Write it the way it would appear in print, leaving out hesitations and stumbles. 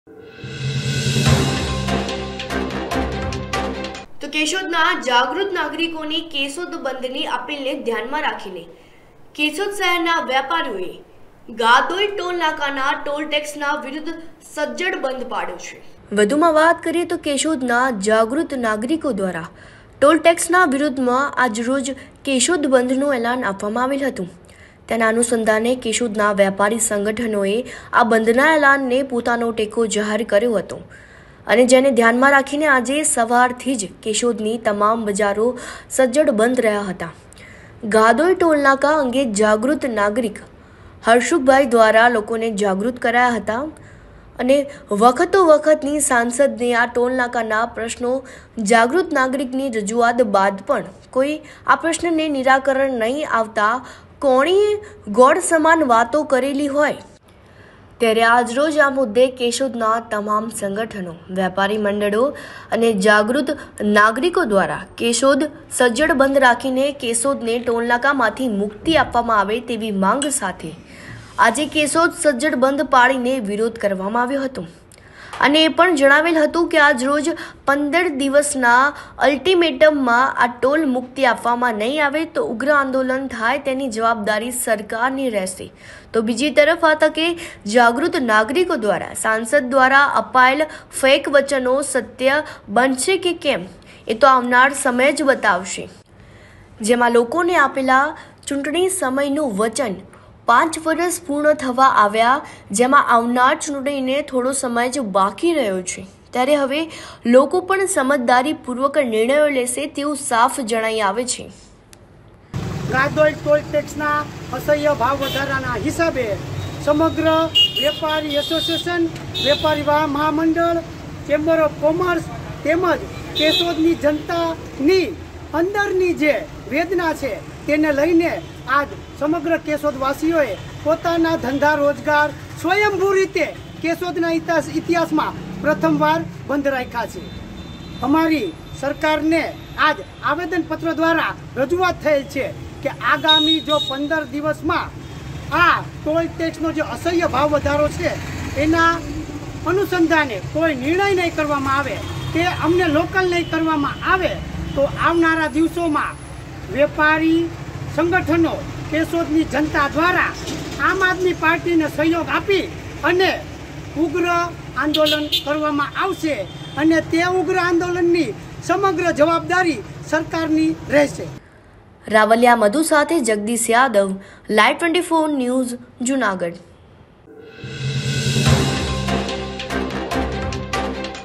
તો કેશોદના જાગૃત નાગરિકોની કેશોદ બંધની અપીલને ધ્યાનમાં રાખીને કેશોદ શહેરના વેપારીઓએ ગાદોઈ ટોલ નાકાના ટોલ ટેક્સના વિરુદ્ધ સજ્જડ બંધ પાડ્યો છે। વધુમાં વાત કરીએ તો કેશોદના જાગૃત નાગરિકો દ્વારા ટોલ ટેક્સના વિરુદ્ધમાં આજરોજ કેશોદ બંધનું એલાન આપવામાં આવેલ હતું। તેના અનુસંધાને કેશોદના વેપારી સંગઠનોએ આ બંધના એલાનને પોતાનો ટેકો જાહેર કર્યો હતો અને જેને ધ્યાનમાં રાખીને આજે સવારથી જ કેશોદની તમામ બજારો સજ્જડ બંધ રહ્યા હતા। ગાદોઈ ટોલ નાકા અંગે જાગૃત નાગરિક હર્ષુભાઈ દ્વારા લોકોને જાગૃત કરાયા હતા અને વખતો વખતની સાંસદને આ ટોલ નાકાના પ્રશ્નો જાગૃત નાગરિકની રજૂઆત બાદ પણ કોઈ આ પ્રશ્નને નિરાકરણ નહીં આવતા કોણીએ ગોળ સમાન વાતો કરેલી હોય ત્યારે આજરોજ આ મુદ્દે કેશોદના તમામ સંગઠનો, વેપારી મંડળો અને જાગૃત નાગરિકો દ્વારા કેશોદ સજ્જડ બંધ રાખીને કેશોદને ટોલનાકામાંથી મુક્તિ આપવામાં આવે તેવી માંગ સાથે આજે કેશોદ સજ્જડ બંધ પાડીને વિરોધ કરવામાં આવ્યો હતો અને એ પણ જણાવેલ હતું કે આજરોજ 15 દિવસના અલ્ટિમેટમમાં આ ટોલ મુક્તિ આપવામાં નહીં આવે તો ઉગ્ર આંદોલન થાય તેની જવાબદારી સરકારની રહેશે। તો બીજી તરફ આ તકે જાગૃત નાગરિકો દ્વારા સાંસદ દ્વારા અપાયેલ ફેક વચનો સત્ય બનશે કે કેમ એ તો આવનાર સમય જ બતાવશે। જેમાં લોકોને આપેલા ચૂંટણી સમયનું વચન 5 વર્ષ પૂર્ણ થવા આવ્યા, જેમાં આવનાર ચૂંટણીને થોડો સમય જ બાકી રહ્યો છે ત્યારે હવે લોકો પણ સમજદારીપૂર્વક નિર્ણયો લેશે તેવું સાફ જણાઈ આવે છે। ગાદોઈ ટોલ ટેક્સના અસહ્ય ભાવ વધારાના હિસાબે સમગ્ર વેપારી એસોસિએશન, વેપારી મહામંડળ, ચેમ્બર ઓફ કોમર્સ તેમજ કેશોદની જનતાની અંદરની જે વેદના છે તેને લઈને આજ સમગ્ર કેશોદવાસીઓએ પોતાના ધંધા રોજગાર સ્વયંભૂ રીતે કેશોદના ઇતિહાસમાં પ્રથમવાર બંધ રાખ્યા છે। અમારી સરકારને આજ આવેદનપત્ર દ્વારા રજૂઆત થયેલ છે કે આગામી જો 15 દિવસમાં આ ટોલ ટેક્સનો જે અસહ્ય ભાવ વધારો છે એના અનુસંધાને કોઈ નિર્ણય નહીં કરવામાં આવે કે અમને લોકલ નહીં કરવામાં આવે તો આવનારા દિવસોમાં વેપારી સંગઠનો કેશોદની જનતા દ્વારા આમ આદમી પાર્ટીને સહયોગ આપી અને ઉગ્ર આંદોલન કરવામાં આવશે અને તે ઉગ્ર આંદોલનની સમગ્ર જવાબદારી સરકારની રહેશે। રાવલિયા મધુ સાથે જગદીશ યાદવ, લાઈવ 24 ન્યૂઝ, જૂનાગઢ।